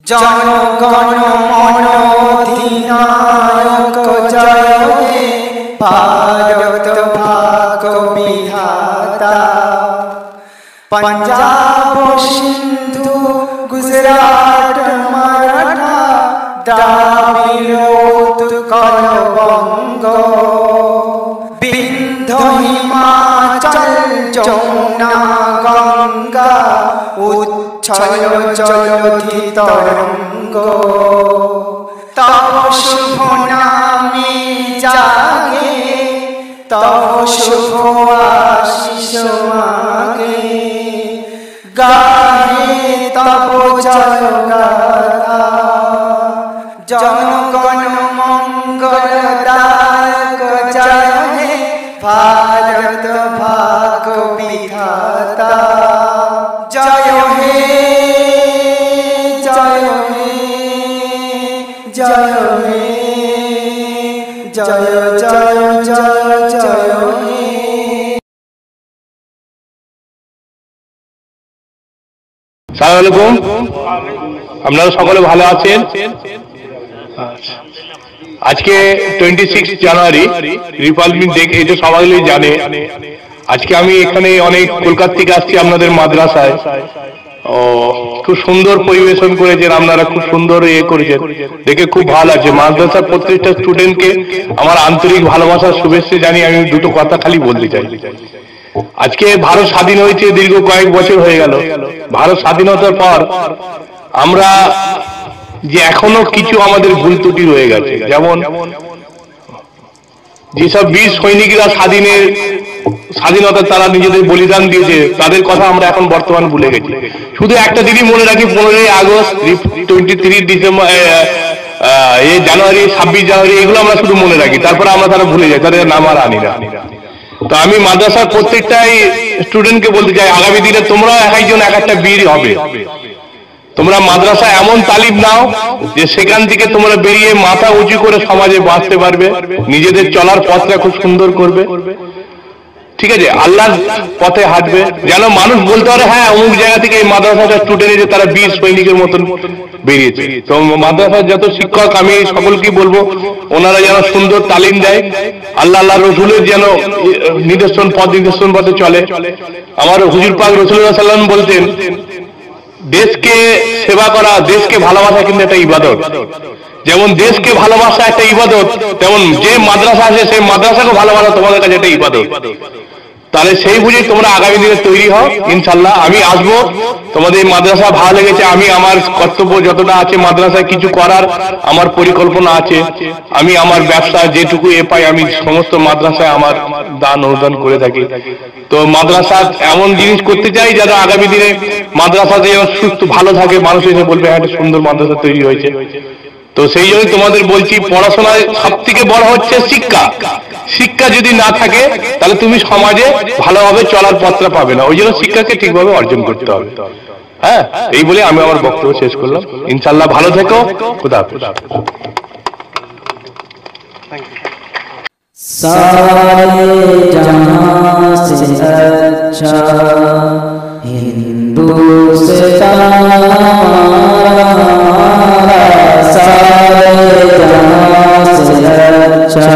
জনগণ মন অধিনায়ক জয় হে ভারত ভাগ বিধাতা। पंजाब सिंधु गुजरात मराठा द्राविड़ उत्कल बंग विंध्य हिमाचल যমুনা গঙ্গা উচ্ছল জলধি তরঙ্গ তব শুভ নামে জাগে তব শুভ আশিস মাগে গাহে তব জয় গাথা জনগণ মঙ্গলদায়ক জয় হে भारत भाग विधाता। जय हे जय हे जय हे जय जय जय जय हे। আসসালামু আলাইকুম। আপনারা সকলে ভালো আছেন? আজকে 26 জানুয়ারি রিপাবলিক ডে, এটা সবাই জানে। আজকে আমি এখানে অনেক কলকাতা থেকে আসছি আপনাদের মাদ্রাসায়। খুব সুন্দর পরিবেশন করেছেন আপনারা, খুব সুন্দর করেছেন, দেখে খুব ভালো লাগছে। মাদ্রাসার প্রত্যেকটা স্টুডেন্টকে আমার আন্তরিক ভালোবাসার শুভেচ্ছা জানিয়ে আমি দুটো কথা খালি বলতে চাই। আজকে ভারত স্বাধীন হয়েছে, দীর্ঘ কয়েক বছর হয়ে গেল। ভারত স্বাধীনতার পর আমরা যে এখনো কিছু আমাদের ভুল ত্রুটি রয়ে গেছে, যেমন যেসব বীর সৈনিকরা স্বাধীনতা তারা নিজেদের বলিদান দিয়েছে, তাদের কথা আমরা এখন বর্তমান ভুলে গেছি। শুধু একটা দিনই মনে রাখি, 15ই আগস্ট, 23 ডিসেম্বর, জানুয়ারি, 26 জানুয়ারি, এগুলো আমরা শুধু মনে রাখি, তারপরে আমরা তারা ভুলে যাই, তাদের নাম আর আনি না। তো আমি মাদ্রাসার প্রত্যেকটাই স্টুডেন্টকে বলতে চাই, আগামী দিনে তোমরা একজন এক একটা বীর হবে। তোমরা মাদ্রাসা এমন তালিম নাও যে সেখান থেকে তোমরা বেরিয়ে মাথা উঁচু করে সমাজে বাঁচতে পারবে, নিজেদের চলার পথটা খুব সুন্দর করবে, ঠিক আছে, আল্লাহর পথে হাঁটবে, যেন মানুষ বলতে পারে হ্যাঁ অমুক জায়গা থেকে এই মাদ্রাসাটা স্টুডেন্ট যে তারা বীর সৈনিকের মতন বেরিয়েছে। তো মাদ্রাসার যত শিক্ষক আমি সকলকে বলবো ওনারা যেন সুন্দর তালিম দেয়, আল্লাহ রসুলের যেন নিদর্শন পথে চলে। আমার হুজুর পাক রাসূলুল্লাহ সাল্লাল্লাহু আলাইহি ওয়াসাল্লাম বলতেন, দেশকে সেবা করা, দেশকে ভালোবাসা কিন্তু একটা ইবাদত। যেমন দেশকে ভালোবাসা একটা ইবাদত, তেমন যে মাদ্রাসা আছে সেই মাদ্রাসাকে ভালোবাসা তোমাদের কাছে একটা ইবাদত। তাহলে সেই বুঝে তোমরা আগামী দিনে তৈরি হও, ইনশাল্লাহ আমি আসবো। তোমাদের মাদ্রাসা ভালো লেগেছে, আমি আমার কর্তব্য যতটা আছে মাদ্রাসায় কিছু করার আমার পরিকল্পনা আছে। আমি আমার ব্যবসা যেটুকু পাই আমি সমস্ত মাদ্রাসায় আমার দান অনুদান করে থাকি। তো মাদ্রাসা এমন জিনিস করতে চাই যেন আগামী দিনে মাদ্রাসাতে যেন সুস্থ ভালো থাকে, মানুষ এসে বলবে হ্যাঁ একটা সুন্দর মাদ্রাসা তৈরি হয়েছে। তো সেই জন্য তোমাদের বলছি, পড়াশোনায় সব থেকে বড় হচ্ছে শিক্ষা। শিক্ষা যদি না থাকে তাহলে তুমি সমাজে ভালোভাবে চলার পথটা পাবে না। ওই জন্য শিক্ষাকে ঠিকভাবে অর্জন করতে হবে। হ্যাঁ, এই বলে আমি আমার বক্তব্য শেষ করলাম। ইনশাল্লাহ ভালো থেকো, খুদা হাফেজ। सारे जहां से अच्छा हिंदुस्तान, सारे जहां से अच्छा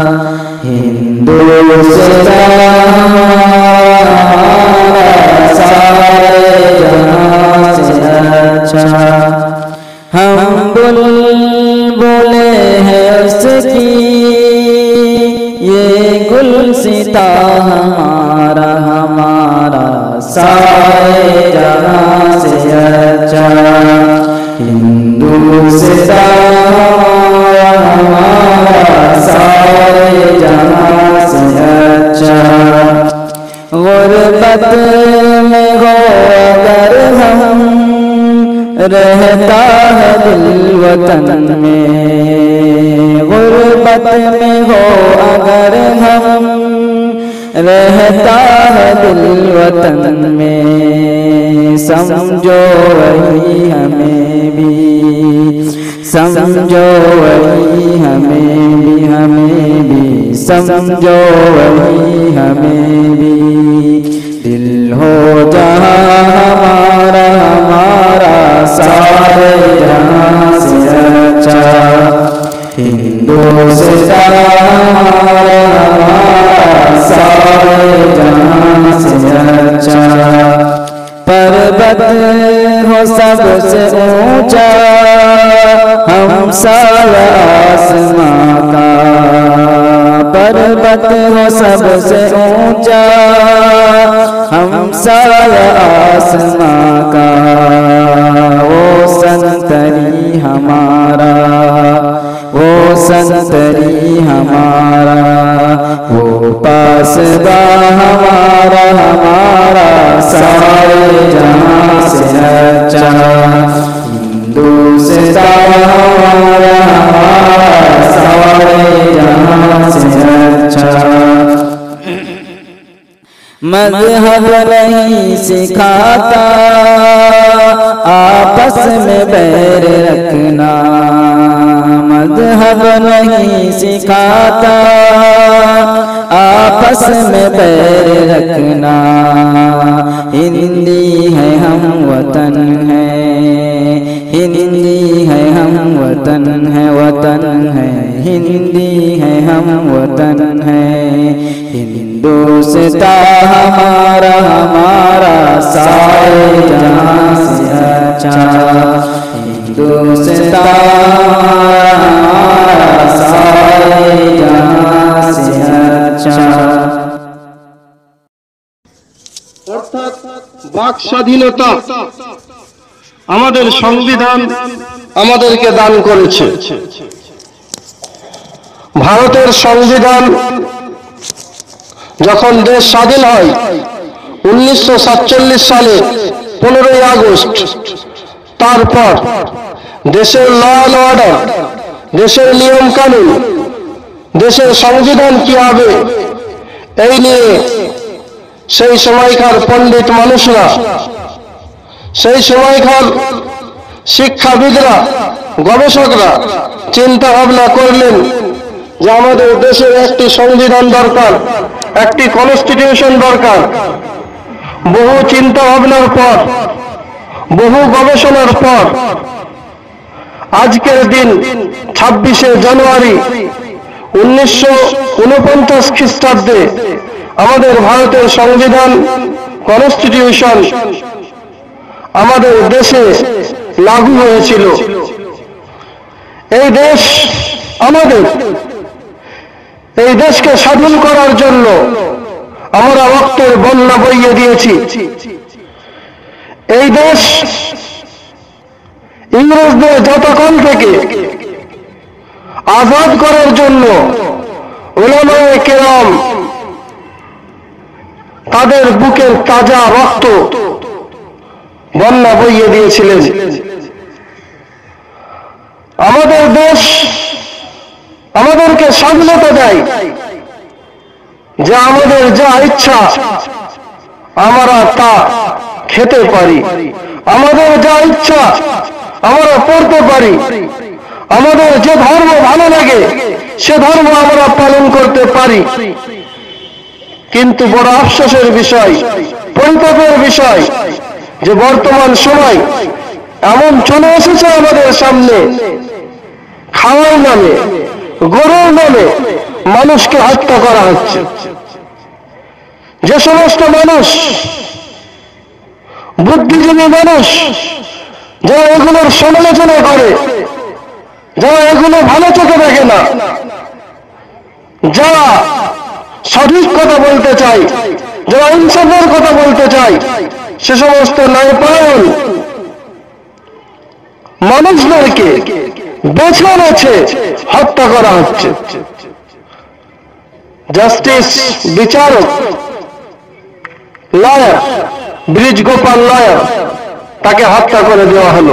हिंदुस्तान, सारे जहां से अच्छा। हम बुलबुले हैं उसकी, ये गुलसिता हमारा हमारा, सारे जहां से अच्छा हिंदुस्तान हमारा, सारे जहां से अच्छा। गुरबत में हो अगर हम, रहता है दिल वतन में, गुरबत में हो अगर हम, रहता है दिल वतन में। समझो वही हमें भी, समझो वही हमें भी, समझो वही हमें भी। दिल हो जहाँ हमारा हमारा, सारे जहाँ सारे जहां से अच्छा। पर्वत हो सबसे ऊंचा हम सारा आसमां का, पर्वत हो सबसे ऊंचा हम सारा आसमां का। वो संतरी हमारा, वो संतरी हमारा, वो पासबा हमारा, हमारा सारे जहां से अच्छा। हिंदुस्तान हमारा, हमारा सारे जहां से अच्छा। मज़हब नहीं सिखाता आपस में बैर रखना, मज़हब नहीं सिखाता आपस में बैर रखना। हिंदी है हम वतन है, हिंदी है हम वतन है, वतन है हिंदी है हम वतन है। हिंदुस्तान हमारा, हमारा सारे जहां से अच्छा। हिंदुस्तान हमारा सारे जहां से अच्छा। অর্থাৎ বাক স্বাধীনতা আমাদের সংবিধান আমাদেরকে দান করেছে। ভারতের সংবিধান যখন দেশ স্বাধীন হয় 1947 সালে 15ই আগস্ট, তারপর দেশের ল অ্যান্ড অর্ডার, দেশের নিয়ম কানুন, দেশের সংবিধান কি হবে এই নিয়ে সেই সময়কার পণ্ডিত মানুষরা, সেই সময়কার শিক্ষাবিদরা, গবেষকরা চিন্তা ভাবনা করলেন যে আমাদের দেশের একটি সংবিধান দরকার, একটি কনস্টিটিউশন দরকার। বহু চিন্তা ভাবনার পর, বহু গবেষণার পর আজকের দিন 26শে জানুয়ারি 1949 খ্রিস্টাব্দে আমাদের ভারতের সংবিধান, কনস্টিটিউশন আমাদের দেশে লাগু হয়েছিল। এই দেশ আমাদের, এই দেশকে স্বাধীন করার জন্য আমরা রক্তের বন্যা বইয়ে দিয়েছি। এই দেশ ইংরেজদের যতক্ষণ থেকে আজাদ করার জন্য উলামায়ে কেরাম তাদের বুকের তাজা রক্ত বন্যা বইয়ে দিয়েছিলেন। আমাদের দেশ আমাদেরকে স্বাধীনতা দেয় যে আমাদের যা ইচ্ছা আমরা তা খেতে পারি, আমাদের যা ইচ্ছা আমরা পড়তে পারি, আমাদের যে ধর্ম ভালো লাগে সে ধর্ম আমরা পালন করতে পারি। কিন্তু বড় আফসোসের বিষয়, পরিতাপের বিষয় যে বর্তমান সময় এমন চলে এসেছে আমাদের সামনে, খাওয়ার নামে, গরুর নামে মানুষকে হত্যা করা হচ্ছে। যে সমস্ত মানুষ, বুদ্ধিজীবী মানুষ, যারা এগুলোর সমালোচনা করে, যারা এগুলো ভালো চোখে দেখে না, যারা সঠিক কথা বলতে চায়, যারা ইনসাফের কথা বলতে চায়, সে সমস্ত ন্যায়পরায়ণ মানুষদেরকে বেছে বেছে হত্যা করা হচ্ছে। জাস্টিস, বিচারক, লয়ার, ব্রিজ গোপাল লয়ার, তাকে হত্যা করে দেওয়া হলো।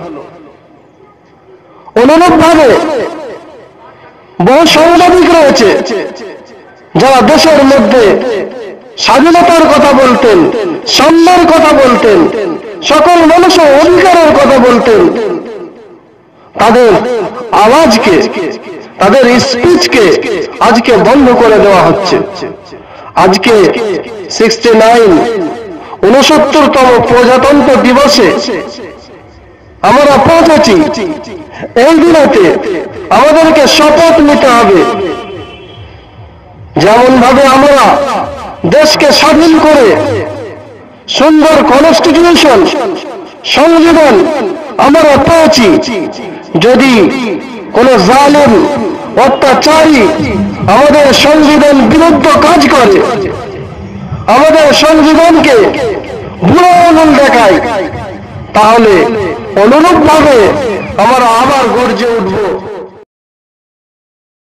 অনুরূপভাবে বহু সাংবাদিক রয়েছে যারা দেশের মধ্যে স্বাধীনতার কথা বলতেন, সম্মানের কথা বলতেন, সকল মানুষের অধিকারের কথা বলতেন, তাদের আওয়াজকে, তাদের স্পিচকে আজকে বন্ধ করে দেওয়া হচ্ছে। আজকে 69তম প্রজাতন্ত্র দিবসে আমরা পৌঁছেছি। এই দিনেতে আমাদেরকে শপথ নিতে হবে যেমন ভাবে আমরা দেশকে স্বাধীন করে সুন্দর কনস্টিটিউশন সংবিধান আমরা পেয়েছি, যদি কোন জালিম অত্যাচারী আমাদের সংবিধান বিরুদ্ধ কাজ করে, আমাদের সংবিধানকে বুড়ো আঙুল দেখায়, তাহলে অনুরূপভাবে আমরা আবার গর্জে উঠব।